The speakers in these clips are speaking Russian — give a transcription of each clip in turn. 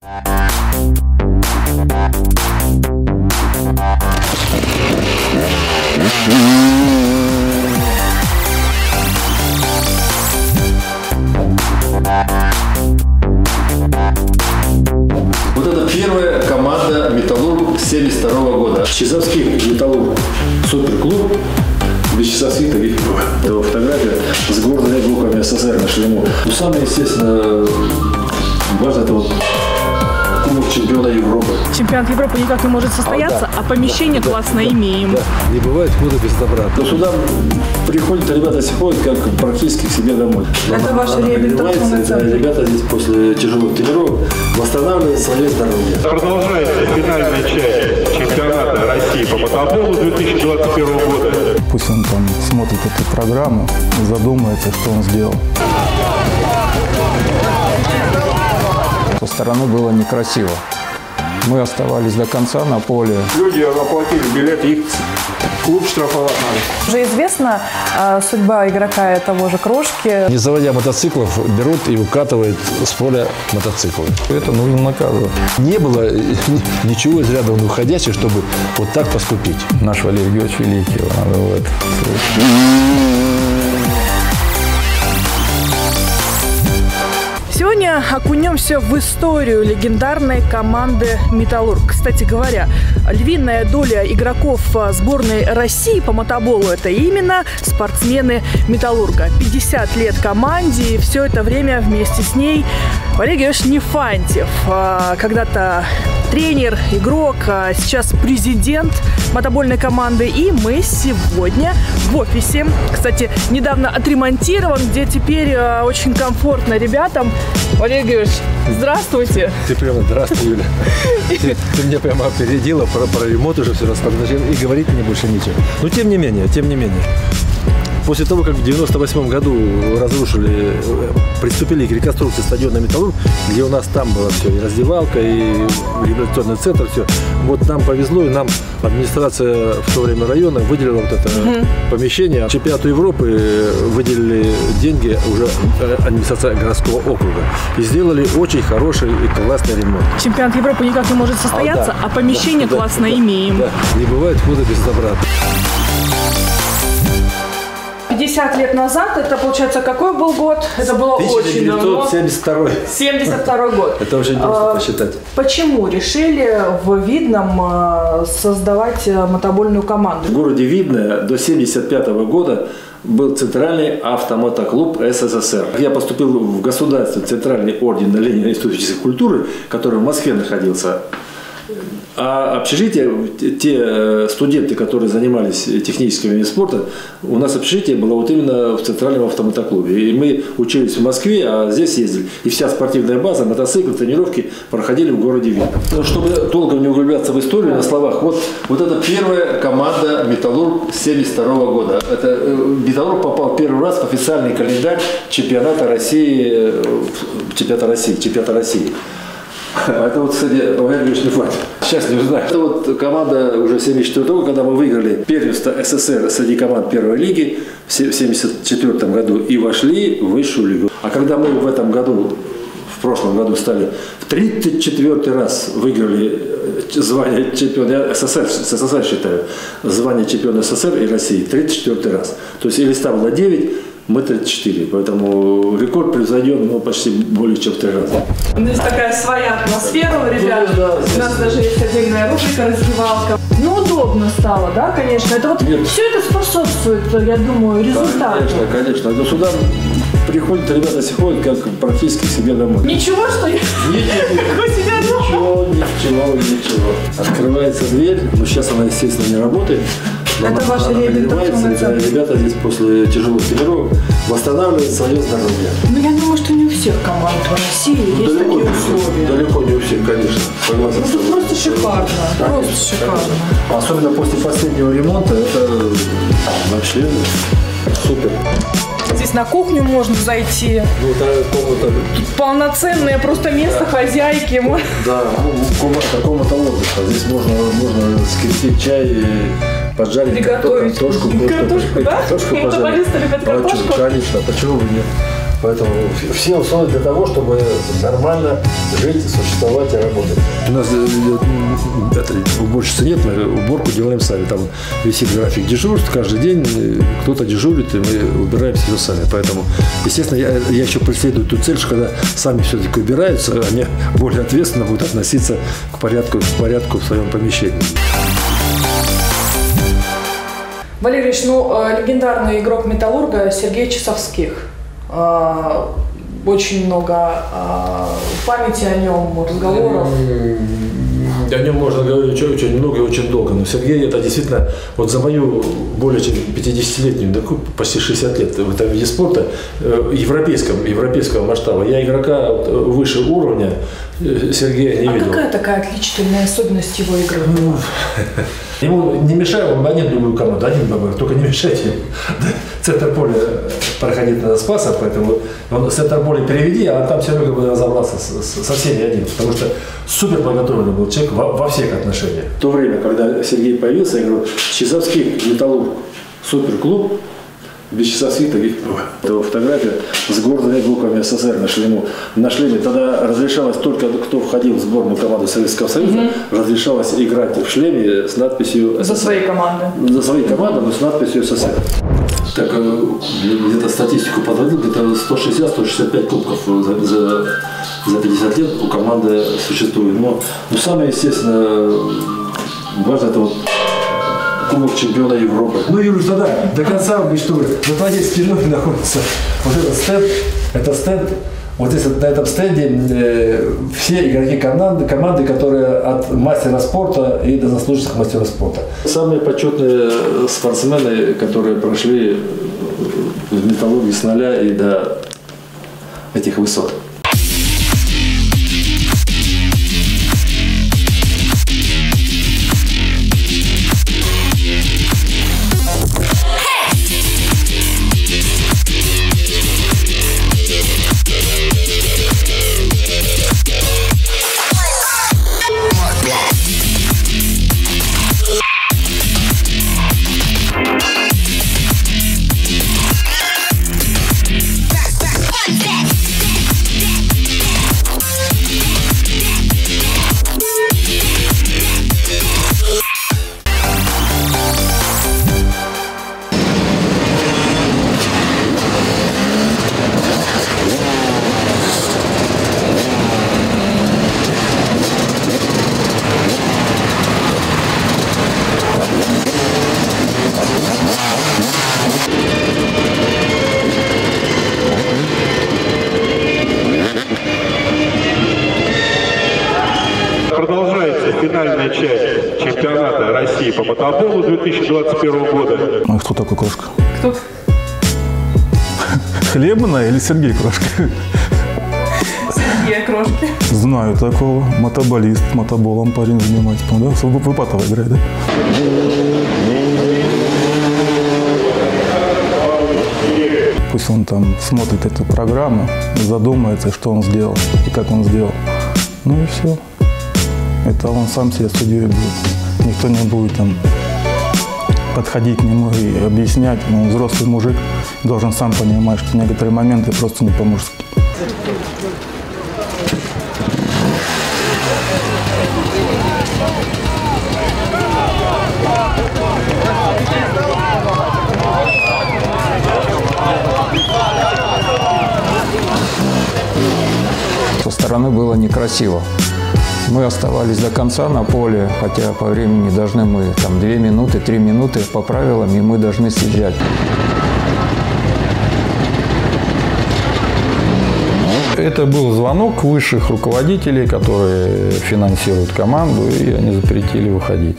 Вот это первая команда «Металлург» 1972 года. Часовский «Металлург» суперклуб. Без часовских таких не бывает. Это фотография с гордыми буквами СССР на шлему. Ну, самое, естественно, важное — это вот кубок чемпиона Европы. Чемпионат Европы никак не может состояться, а помещение классное имеем. Да. Не бывает худа без добра. Но сюда приходят ребята, ходят как практически к себе домой. Это ваш реабилитационный центр. Ребята здесь после тяжелых тренировок восстанавливают свое здоровье. Продолжается финальная часть чемпионата России по мотоболу 2021 года. Пусть он там смотрит эту программу, задумается, что он сделал. Со стороны было некрасиво. Мы оставались до конца на поле. Люди оплатили билет, их клуб штрафовать надо. Уже известна судьба игрока того же Крошки. Не заводя мотоциклов, берут и укатывают с поля мотоциклы. Это нужно наказывать. Не было ничего из ряда вон уходящих, чтобы вот так поступить. Наш Валерий Георгиевич великий, надо вот. Сегодня окунемся в историю легендарной команды «Металлург». Кстати говоря, львиная доля игроков сборной России по мотоболу – это именно спортсмены «Металлурга». 50 лет команде, и все это время вместе с ней Валерий Георгиевич Нефантьев. Когда-то тренер, игрок, а сейчас президент мотобольной команды. И мы сегодня в офисе, кстати, недавно отремонтирован, где теперь очень комфортно ребятам. Валерий Георгиевич, здравствуйте. Ты прямо здравствуй, Юля. Ты меня прямо опередила, про ремонт уже все рассказала, и говорить мне больше нечего. Но тем не менее. После того, как в 1998 году приступили к реконструкции стадиона «Металлург», где у нас там было все, и раздевалка, и реабилитационный центр, все. Вот нам повезло, и нам администрация в то время района выделила вот это помещение. Чемпионату Европы выделили деньги уже администрация городского округа. И сделали очень хороший и классный ремонт. Чемпионат Европы никак не может состояться, а помещение классно имеем. Да. Не бывает худа без добра. 50 лет назад, это, получается, какой был год? Это было очень давно. 1972. 72 год. Это очень просто посчитать. Почему решили в Видном создавать мотобольную команду? В городе Видное до 1975 года был Центральный автомотоклуб СССР. Я поступил в Государственный Центральный орден Ленина Института физической культуры, который в Москве находился. А общежитие, те студенты, которые занимались техническим видом спорта, у нас общежитие было вот именно в Центральном автомотоклубе. И мы учились в Москве, а здесь ездили. И вся спортивная база, мотоциклы, тренировки проходили в городе Видном. Чтобы долго не углубляться в историю, на словах, вот это первая команда «Металлург» 1972 года. «Металлург» попал первый раз в официальный календарь чемпионата России. Это вот, кстати, Валерий Георгиевич Нефантьев. Сейчас не узнаю. Это вот команда уже 1974 года, когда мы выиграли первенство СССР среди команд первой лиги в 1974 году и вошли в высшую лигу. А когда мы в прошлом году стали в 34-й раз выиграли звание чемпиона СССР, считаю, звание чемпиона СССР и России 34-й раз. То есть листа было 9, мы 34, поэтому рекорд превзойден почти более чем в 3 раза. Здесь такая своя атмосфера у ребят. Да, у нас даже есть отдельная рубрика «Раздевалка». Ну, удобно стало, да, конечно. Это вот все это способствует, я думаю, результату. Конечно. Но сюда приходят ребята, ходят как практически к себе домой. Ничего, что я как у себя дома? Ничего. Открывается дверь, но сейчас она, естественно, не работает. Это ваш реабилитационный центр. Ребята здесь после тяжелых тренировок восстанавливают свое здоровье. Ну, я думаю, что не у всех команд в России есть такие условия. Далеко не у всех, конечно. Согласен. Ну, тут просто шикарно. Просто шикарно. Особенно после последнего ремонта, это вообще супер. Здесь на кухню можно зайти. Ну, комната. Тут полноценное просто место хозяйки. Да, комната отдыха. Здесь можно скипятить чай, поджарить картошку. Картошку, да? Мотоболисты любят картошку? Конечно, почему бы нет? Поэтому все условия для того, чтобы нормально жить, существовать и работать. У нас уборщицы нет, мы уборку делаем сами. Там висит график дежурств, каждый день кто-то дежурит, и мы убираем все сами. Поэтому, естественно, я еще преследую ту цель, что когда сами все-таки убираются, они более ответственно будут относиться к порядку в своем помещении. Валерий Ильич, легендарный игрок «Металлурга» Сергей Часовских. Очень много памяти о нем, разговоров. О нем можно говорить очень много и очень долго. Но Сергей, это действительно, вот за мою более чем 50-летнюю, почти 60 лет в этом виде спорта, европейского масштаба, я игрока выше уровня Сергея не видел. Какая такая отличительная особенность его игры? Ему не мешает, он один любую команду, один бабах, только не мешайте ему. Центр поля проходить надо Спаса, поэтому он центр поля переведи, а там Серега бы разобрался со всеми один, потому что супер подготовленный был человек во всех отношениях. В то время, когда Сергей появился, я говорю, Часовских, «Металлург», суперклуб, без Часовских таких не было. Это фотография с гордыми буквами СССР на шлеме. Тогда разрешалось только, кто входил в сборную команду Советского Союза, разрешалось играть в шлеме с надписью «За свои команды». За свои команды, но с надписью СССР. Так, где-то статистику подводил, где-то 160-165 кубков за 50 лет у команды существует. Но самое, естественно, важное, это вот Кубок чемпиона Европы. Юрий, тогда до конца мечту. За твоей спиной находится вот этот стенд. Это стенд. Вот здесь на этом стенде все игроки команды, которые от мастера спорта и до заслуженных мастеров спорта. Самые почетные спортсмены, которые прошли в «Металлурге» с нуля и до этих высот. Продолжается финальная часть чемпионата России по мотоболу 2021 года. А кто такой Крошка? Кто? Хлебная или Сергей Крошка? Сергей Крошки. Знаю такого. Мотоболист, мотоболом парень занимается. Да? В Ипатово играет, да? Пусть он там смотрит эту программу, задумается, что он сделал и как он сделал. Ну и все. Это он сам себе судьей будет. Никто не будет там подходить к нему и объяснять. Он взрослый мужик, должен сам понимать, что некоторые моменты просто не по-мужски. Со стороны было некрасиво. Мы оставались до конца на поле, хотя по времени должны мы там 2 минуты, 3 минуты по правилам, и мы должны съезжать. Это был звонок высших руководителей, которые финансируют команду, и они запретили выходить.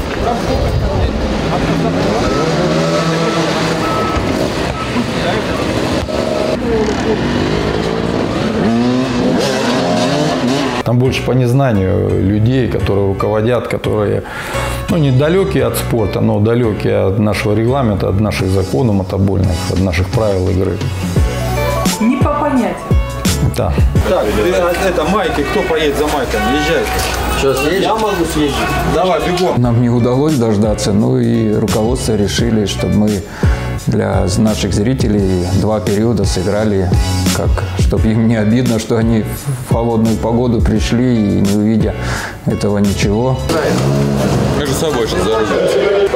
Там больше по незнанию людей, которые руководят, которые недалекие от спорта, но далекие от нашего регламента, от наших законов мотобольных, от наших правил игры. Не по понятиям. Да. Так, это майки, кто поедет за майками? Езжай. Сейчас едешь? Я могу съездить. Давай, бегом. Нам не удалось дождаться, и руководство решили, чтобы мы для наших зрителей 2 периода сыграли, как, чтобы им не обидно, что они в холодную погоду пришли и не увидя этого ничего. Между собой сейчас зарубимся.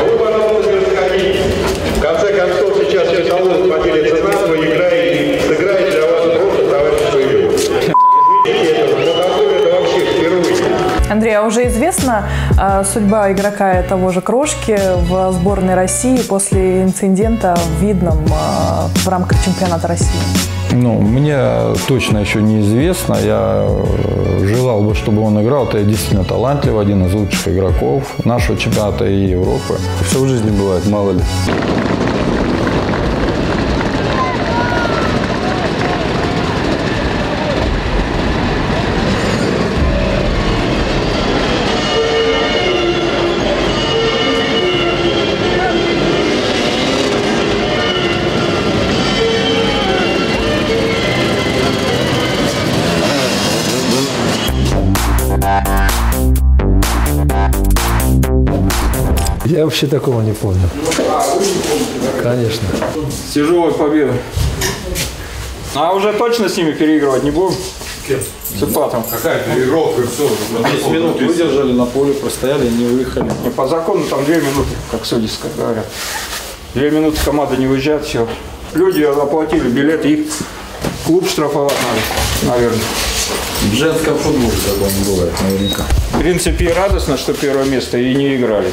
В конце концов, сейчас Металлург поделится на свою игра и сыграет для вас просто товарищескую игру. Извините, это вообще впервые. Андрей, а уже известна судьба игрока того же Крошки в сборной России после инцидента в Видном в рамках чемпионата России? Ну, мне точно еще неизвестно. Я желал бы, чтобы он играл. Это действительно талантливый, один из лучших игроков нашего чемпионата и Европы. Все в жизни бывает, мало ли. Я вообще такого не помню. Конечно. Тяжелая победа. А уже точно с ними переигрывать не будем? С Ипатом. Какая переигровка? 10 минут выдержали на поле, простояли, не выехали. И по закону там 2 минуты, как судьи говорят. 2 минуты команда не выезжает, все. Люди оплатили билеты, их клуб штрафовать надо, наверное. В женском футболе такого не бывает, наверняка. В принципе, и радостно, что первое место, и не играли.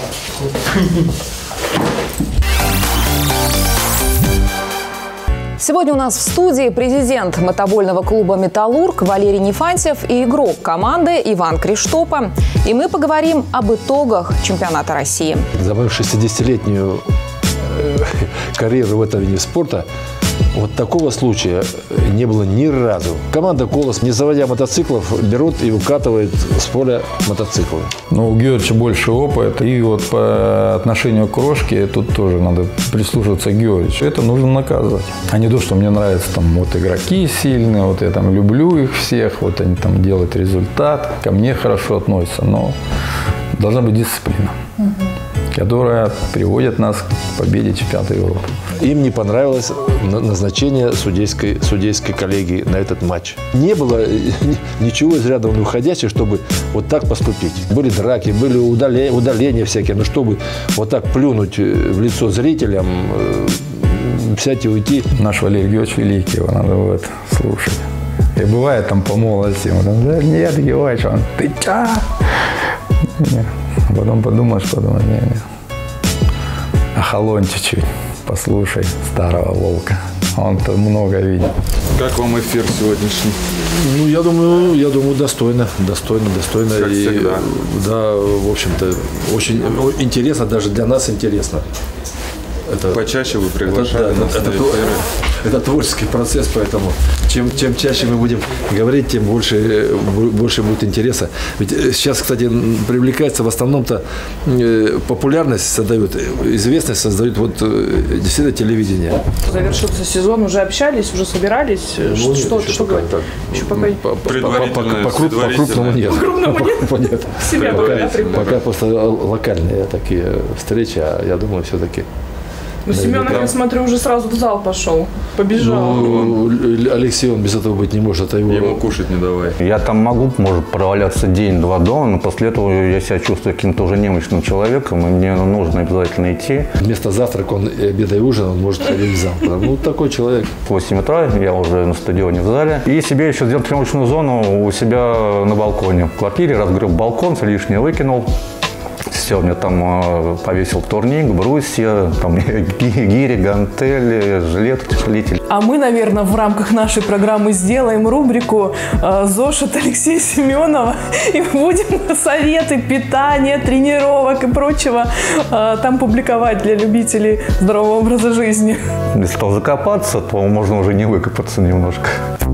Сегодня у нас в студии президент мотобольного клуба «Металлург» Валерий Нефантьев и игрок команды Иван Криштопа. И мы поговорим об итогах чемпионата России. За мою 60-летнюю карьеру в этом виде спорта вот такого случая не было ни разу. Команда «Колос», не заводя мотоциклов, берут и укатывает с поля мотоциклы. Ну, у Георгича больше опыта. И вот по отношению к Крошке тут тоже надо прислушиваться к Георгичу. Это нужно наказывать. А не то, что мне нравятся там вот игроки сильные, вот я там люблю их всех, вот они там делают результат, ко мне хорошо относятся. Но должна быть дисциплина, которая приводит нас к победе чемпионата Европы. Им не понравилось назначение судейской коллегии на этот матч. Не было ничего из ряда уходящего, чтобы вот так поступить. Были драки, были удаления всякие, но чтобы вот так плюнуть в лицо зрителям, взять и уйти. Наш Валерий Георгиевич великий, его надо вот слушать. И бывает там по молодости, он там, да нет, Георгиевич, он, ты чё? Нет. А потом подумаешь, нет. Охолонь чуть-чуть, послушай старого волка. Он-то много видит. Как вам эфир сегодняшний? Ну, я думаю, достойно. Как и, всегда. Да, в общем-то, очень интересно, даже для нас интересно. Почаще вы приглашали нас на эфиры. Это творческий процесс, поэтому чем чаще мы будем говорить, тем больше будет интереса. Ведь сейчас, кстати, привлекается в основном-то популярность создают, известность создают вот действительно телевидение. Завершился сезон, уже общались, уже собирались. Ну, что говорить? Еще пока по-крупному нет. По-крупному нет? Себя пока просто локальные такие встречи, а я думаю, все-таки. Ну, Семенов, я смотрю, уже сразу в зал пошел, побежал. Ну, Алексей, он без этого быть не может. Ему кушать не давай. Я там могу, может, проваляться день-два дома, но после этого я себя чувствую каким-то уже немощным человеком, и мне нужно обязательно идти. Вместо завтрака, обеда и ужина он может ходить в зал. Ну, такой человек. В 8 утра я уже на стадионе в зале. И себе еще сделал тренировочную зону у себя на балконе. В квартире разгреб балкон, все лишнее выкинул. Сегодня там повесил турник, брусья, там гири, гантели, жилет, утяжелитель. А мы, наверное, в рамках нашей программы сделаем рубрику «ЗОЖ от Алексея Семенова» и будем советы питания, тренировок и прочего там публиковать для любителей здорового образа жизни. Если там закопаться, то можно уже не выкопаться немножко.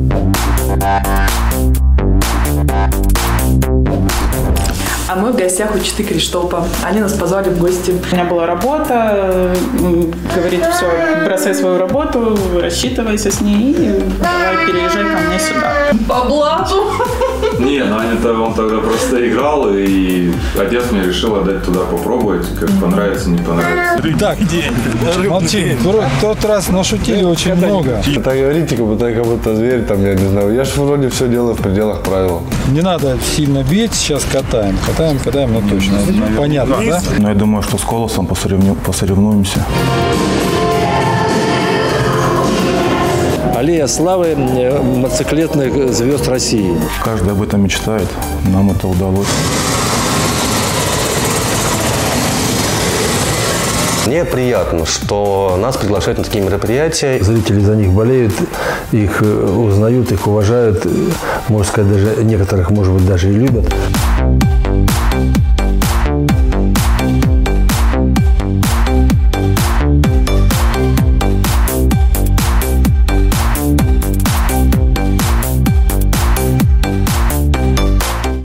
А мы в гостях у Читы Криштопа. Они нас позвали в гости. У меня была работа, говорит, все, бросай свою работу, рассчитывайся с ней и давай переезжай ко мне сюда. По блату. Не, он тогда просто играл, и отец мне решил отдать туда попробовать, как понравится, не понравится. Так, молчи. В тот раз нашутили очень много. Так говорите, как будто зверь, там, я не знаю. Я же вроде все делаю в пределах правил. Не надо сильно бить, сейчас катаем, но точно. Понятно, да? Но я думаю, что с Колосом посоревнуемся. Аллея славы мотоциклетных звезд России. Каждый об этом мечтает. Нам это удалось. Мне приятно, что нас приглашают на такие мероприятия. Зрители за них болеют, их узнают, их уважают. Можно сказать, даже некоторых, может быть, даже и любят.